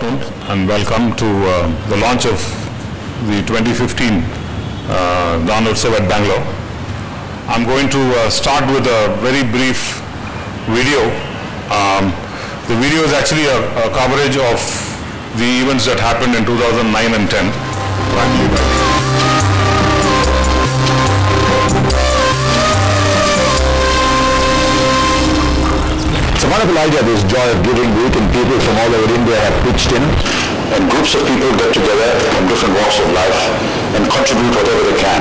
afternoon and welcome to the launch of the 2015 Danotsav at Bangalore. I'm going to start with a very brief video. The video is actually a coverage of the events that happened in 2009 and 10. It's a wonderful idea, this joy of giving week, and people from all over India have pitched in, and groups of people get together from different walks of life and contribute whatever they can.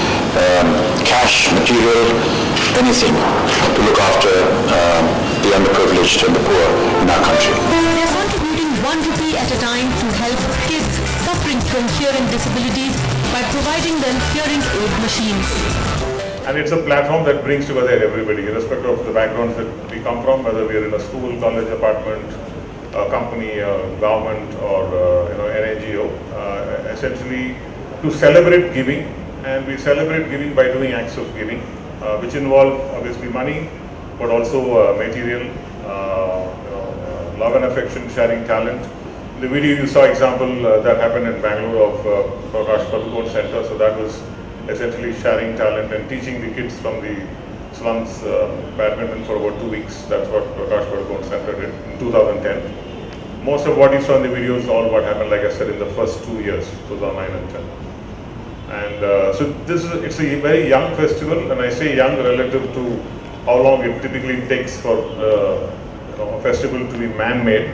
Cash, material, anything to look after the underprivileged and the poor in our country. They are contributing 1 rupee at a time to help kids suffering from hearing disabilities by providing them hearing aid machines. And it's a platform that brings together everybody, irrespective of the backgrounds that we come from, whether we are in a school, college, apartment, a company, a government, or an NGO. Essentially, to celebrate giving, and we celebrate giving by doing acts of giving, which involve obviously money, but also material, love and affection, sharing talent. In the video you saw example that happened in Bangalore of Prakash Padukone Center, so that was essentially sharing talent and teaching the kids from the slums badminton for about 2 weeks. That's what Prakash Padukone Center did in 2010. Most of what you saw in the video is all what happened, like I said, in the first 2 years, 2009 and 10. And so it's a very young festival, and I say young relative to how long it typically takes for a festival to be man-made,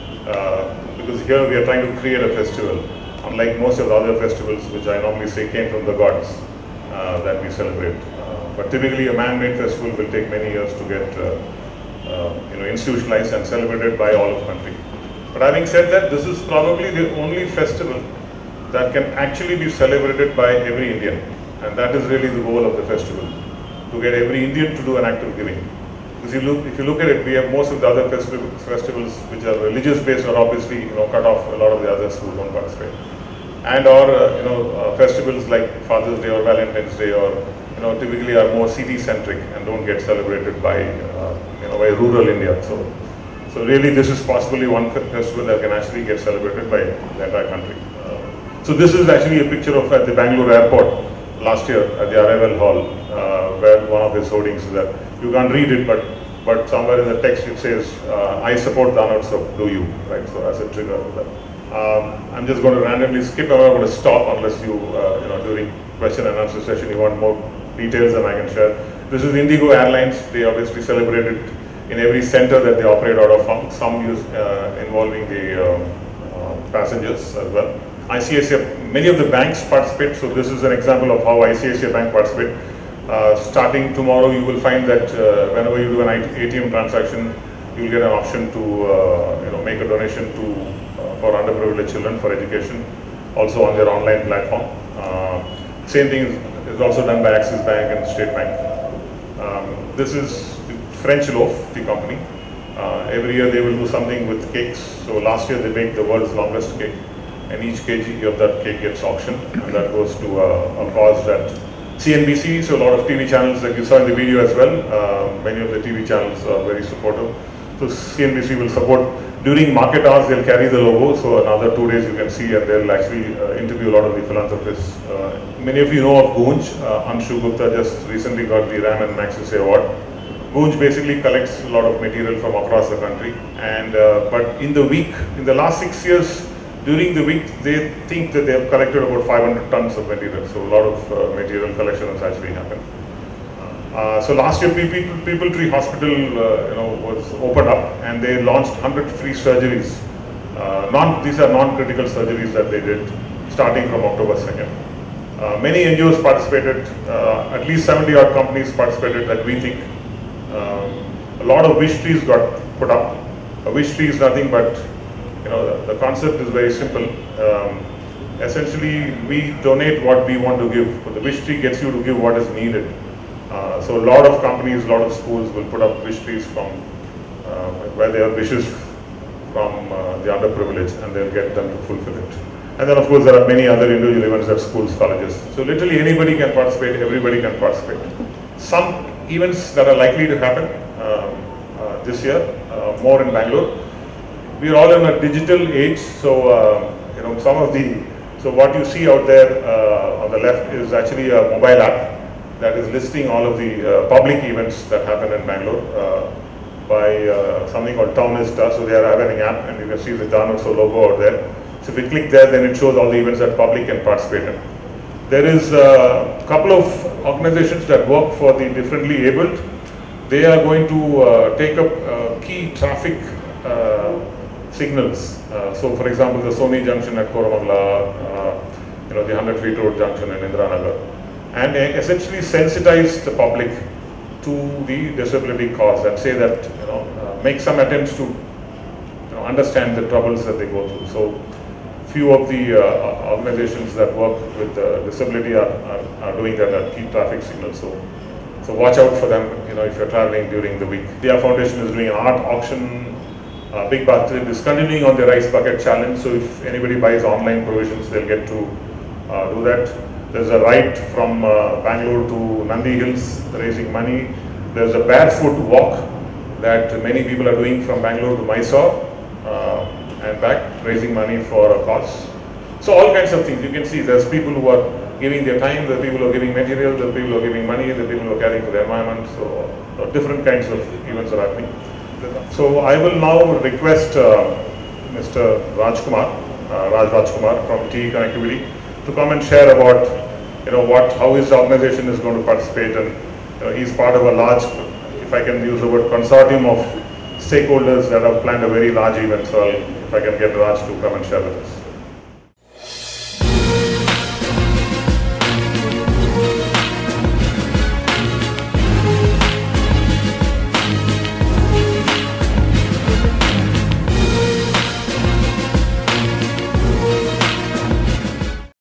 because here we are trying to create a festival. Unlike most of the other festivals, which I normally say came from the gods that we celebrate. But typically a man-made festival will take many years to get institutionalized and celebrated by all of the country. But having said that, this is probably the only festival that can actually be celebrated by every Indian. And that is really the goal of the festival, to get every Indian to do an act of giving. Because if you look at it, we have most of the other festivals which are religious based or obviously cut off a lot of the others who don't participate. And or festivals like Father's Day or Valentine's Day or typically are more city centric and don't get celebrated by by rural India. So really this is possibly one festival that can actually get celebrated by the entire country. So this is actually a picture of at the Bangalore airport last year at the Arrival Hall, where one of his hoardings is that you can't read it, but somewhere in the text it says, "I support Danotsav, do you?" Right? So as a trigger of that. I'm just going to randomly skip. I'm not going to stop unless you, during question and answer session, you want more details than I can share. This is Indigo Airlines. They obviously celebrated in every center that they operate out of. Some use involving the passengers as well. ICICI, many of the banks participate. So this is an example of how ICICI Bank participate. Starting tomorrow, you will find that whenever you do an ATM transaction, you will get an option to make a donation to for underprivileged children for education, also on their online platform. Same thing is also done by Axis Bank and State Bank. This is French Loaf, the company. Every year they will do something with cakes. So last year they baked the world's longest cake, and each kg of that cake gets auctioned, and that goes to a cause that CNBC, so a lot of TV channels that you saw in the video as well, many of the TV channels are very supportive. So CNBC will support. During market hours, they'll carry the logo, so another 2 days you can see, and they'll actually interview a lot of the philanthropists. Many of you know of Goonj. Anshu Gupta just recently got the Ram and Magsaysay Award. Goonj basically collects a lot of material from across the country, and but in the last 6 years, during the week, they think that they have collected about 500 tons of material, so a lot of material collection has actually happened. So last year, People Tree Hospital, was opened up, and they launched 100 free surgeries. These are non-critical surgeries that they did, starting from October 2nd. Many NGOs participated. At least 70 odd companies participated that we think. A lot of wish trees got put up. A wish tree is nothing but, the concept is very simple. Essentially, we donate what we want to give, but the wish tree gets you to give what is needed. So a lot of companies, a lot of schools will put up wish trees from where they have wishes from the underprivileged, and they'll get them to fulfill it. And then of course there are many other individual events at schools, colleges. So literally anybody can participate, everybody can participate. Some events that are likely to happen this year, more in Bangalore. we are all in a digital age, so you know, so what you see out there on the left is actually a mobile app that is listing all of the public events that happen in Bangalore by something called Townista. So they are having an app, and you can see the Daanotsav logo out there. So if we click there, then it shows all the events that public can participate in. There is a couple of organizations that work for the differently abled. They are going to take up key traffic signals. So for example, the Sony junction at Koramangala, you know, the 100 feet road junction in Indiranagar, and essentially sensitize the public to the disability cause and say that, you know, make some attempts to, you know, understand the troubles that they go through. So few of the organizations that work with disability are doing that at key traffic signals. So watch out for them, you know, if you're traveling during the week. Dia Foundation is doing an art auction. Big Basket is continuing on the Rice Bucket Challenge. So if anybody buys online provisions, they'll get to do that. There's a ride from Bangalore to Nandi Hills raising money. There's a barefoot walk that many people are doing from Bangalore to Mysore and back, raising money for a cause. So all kinds of things. You can see there's people who are giving their time, there are people who are giving material, there are people who are giving money, there are people who are caring for the environment. So different kinds of events are happening. So I will now request Mr. Rajkumar from TE Connectivity to come and share about, you know, how his organization is going to participate, and you know, he's part of a large, if I can use the word, consortium of stakeholders that have planned a very large event. So if I can get Raj to come and share with us.